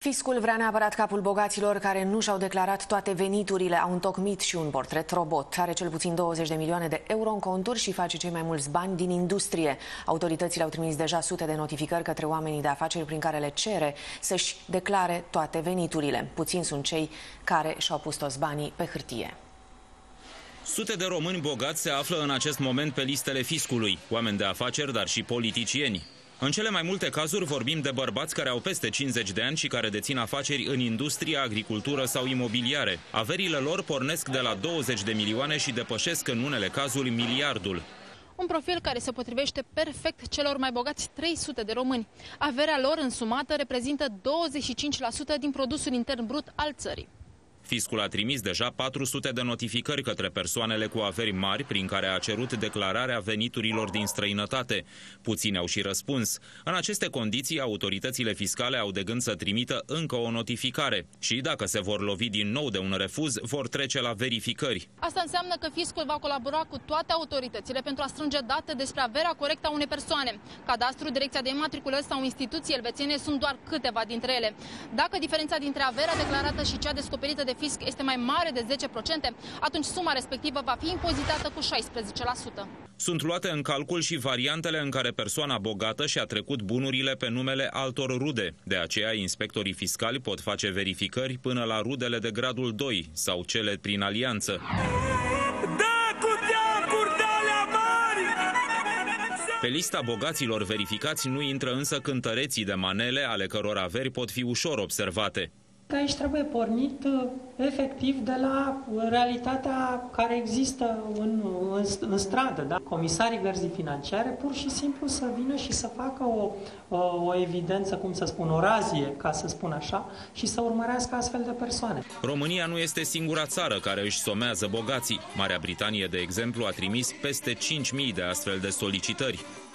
Fiscul vrea neapărat capul bogaților care nu și-au declarat toate veniturile. Au întocmit și un portret robot. Are cel puțin 20 de milioane de euro în conturi și face cei mai mulți bani din industrie. Autoritățile au trimis deja sute de notificări către oamenii de afaceri prin care le cere să-și declare toate veniturile. Puțini sunt cei care și-au pus toți banii pe hârtie. Sute de români bogați se află în acest moment pe listele fiscului, oameni de afaceri, dar și politicieni. În cele mai multe cazuri vorbim de bărbați care au peste 50 de ani și care dețin afaceri în industrie, agricultură sau imobiliare. Averile lor pornesc de la 20 de milioane și depășesc în unele cazuri miliardul. Un profil care se potrivește perfect celor mai bogați 300 de români. Averea lor însumată reprezintă 25% din produsul intern brut al țării. Fiscul a trimis deja 400 de notificări către persoanele cu averi mari prin care a cerut declararea veniturilor din străinătate. Puțini au și răspuns. În aceste condiții, autoritățile fiscale au de gând să trimită încă o notificare și, dacă se vor lovi din nou de un refuz, vor trece la verificări. Asta înseamnă că fiscul va colabora cu toate autoritățile pentru a strânge date despre averea corectă a unei persoane. Cadastru, Direcția de Imatriculări sau instituții elvețiene sunt doar câteva dintre ele. Dacă diferența dintre averea declarată și cea descoperită de fisc este mai mare de 10%, atunci suma respectivă va fi impozitată cu 16%. Sunt luate în calcul și variantele în care persoana bogată și-a trecut bunurile pe numele altor rude. De aceea, inspectorii fiscali pot face verificări până la rudele de gradul 2 sau cele prin alianță. Pe lista bogaților verificați nu intră însă cântăreții de manele, ale căror averi pot fi ușor observate. Aici trebuie pornit efectiv de la realitatea care există în stradă. Da? Comisarii gărzii financiare pur și simplu să vină și să facă o evidență, cum să spun, o razie, ca să spun așa, și să urmărească astfel de persoane. România nu este singura țară care își somează bogații. Marea Britanie, de exemplu, a trimis peste 5.000 de astfel de solicitări.